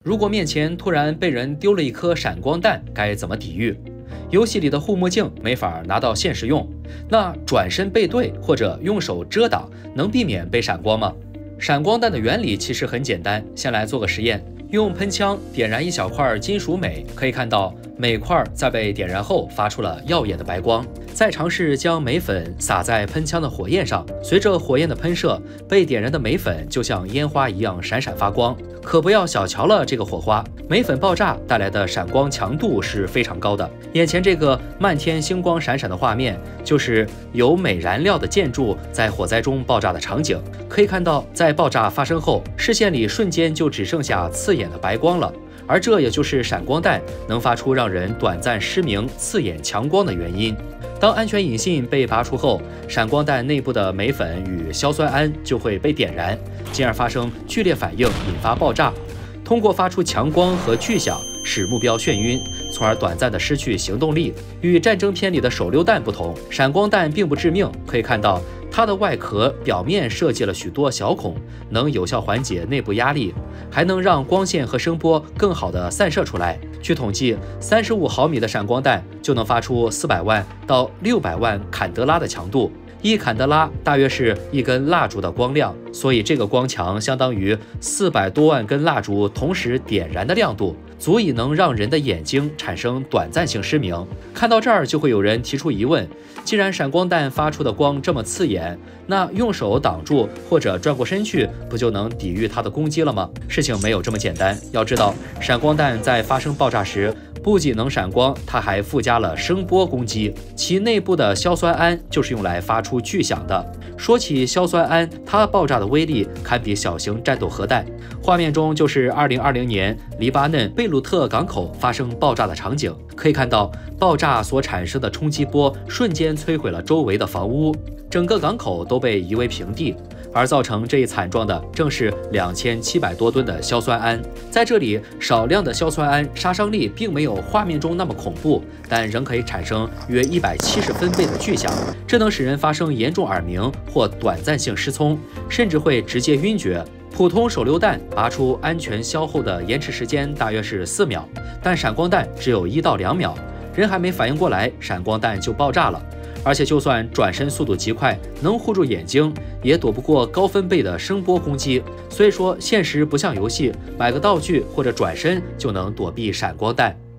如果面前突然被人丢了一颗闪光弹，该怎么抵御？游戏里的护目镜没法拿到现实用，那转身背对或者用手遮挡，能避免被闪光吗？闪光弹的原理其实很简单，先来做个实验。用喷枪点燃一小块金属镁，可以看到镁块在被点燃后发出了耀眼的白光。再尝试将镁粉撒在喷枪的火焰上，随着火焰的喷射，被点燃的镁粉就像烟花一样闪闪发光。可不要小瞧了这个火花，镁粉爆炸带来的闪光强度是非常高的。眼前这个漫天星光闪闪的画面，就是由镁燃料的建筑在火灾中爆炸的场景。可以看到，在爆炸发生后，视线里瞬间就只剩下刺眼的白光了。而这也就是闪光弹能发出让人短暂失明、刺眼强光的原因。当安全引信被拔出后，闪光弹内部的镁粉与硝酸铵就会被点燃，进而发生剧烈反应，引发爆炸。通过发出强光和巨响，使目标眩晕，从而短暂的失去行动力。与战争片里的手榴弹不同，闪光弹并不致命。可以看到，它的外壳表面设计了许多小孔，能有效缓解内部压力，还能让光线和声波更好地散射出来。据统计，35毫米的闪光弹就能发出400万到600万坎德拉的强度。1坎德拉大约是一根蜡烛的光亮，所以这个光强相当于400多万根蜡烛同时点燃的亮度，足以能让人的眼睛产生短暂性失明。看到这儿，就会有人提出疑问：既然闪光弹发出的光这么刺眼，那用手挡住或者转过身去，不就能抵御它的攻击了吗？事情没有这么简单。要知道，闪光弹在发生爆炸时，不仅能闪光，它还附加了声波攻击，其内部的硝酸铵就是用来发出巨响的。说起硝酸铵，它爆炸的威力堪比小型战斗核弹。画面中就是2020年黎巴嫩贝鲁特港口发生爆炸的场景，可以看到爆炸所产生的冲击波瞬间摧毁了周围的房屋，整个港口都被夷为平地。而造成这一惨状的正是2700多吨的硝酸铵。在这里，少量的硝酸铵杀伤力并没有画面中那么恐怖，但仍可以产生约170分贝的巨响，这能使人发生严重耳鸣或短暂性失聪，甚至会直接晕厥。普通手榴弹拔出安全消后的延迟时间大约是4秒，但闪光弹只有1到2秒，人还没反应过来，闪光弹就爆炸了。而且就算转身速度极快，能护住眼睛，也躲不过高分贝的声波攻击。所以说，现实不像游戏，买个道具或者转身就能躲避闪光弹。